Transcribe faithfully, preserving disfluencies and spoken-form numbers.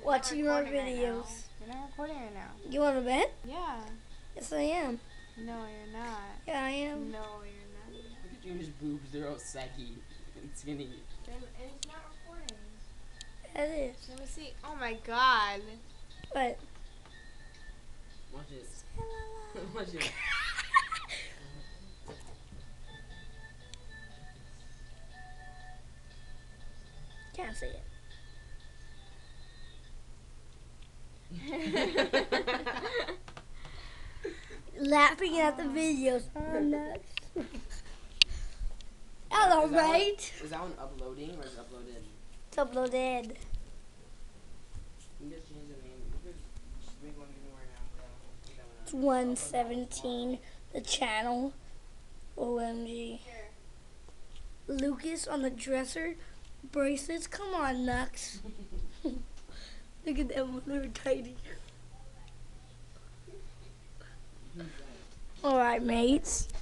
watching our recording right now. videos. You're not recording right now. You want to bet? Yeah. Yes, I am. No, you're not. Yeah, I am. No, you're not. Look at Junior's boobs. They're all saggy and skinny. And it's not recording. It is. Let me see. Oh my god. What? Watch this. Watch it. Can't see it. Laughing at the videos. Oh, nuts. Hello, Is that one- right? Is that one uploading or is it uploaded? It's uploaded. You just change the name. You could just make one new right now. Yeah, take that one out. It's one seventeen, the channel. O M G. Here. Lucas on the dresser. Bracelets. Come on, Nux. Look at them when they're tiny. Alright, mates.